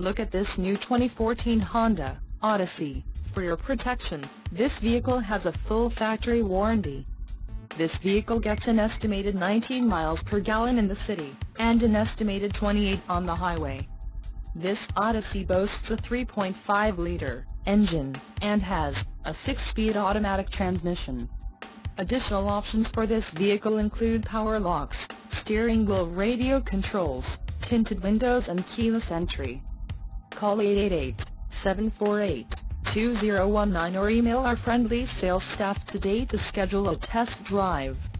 Look at this new 2014 Honda Odyssey. For your protection, this vehicle has a full factory warranty. This vehicle gets an estimated 19 miles per gallon in the city, and an estimated 28 on the highway. This Odyssey boasts a 3.5-liter engine, and has a 6-speed automatic transmission. Additional options for this vehicle include power locks, steering wheel radio controls, tinted windows and keyless entry. Call 888-748-2019 or email our friendly sales staff today to schedule a test drive.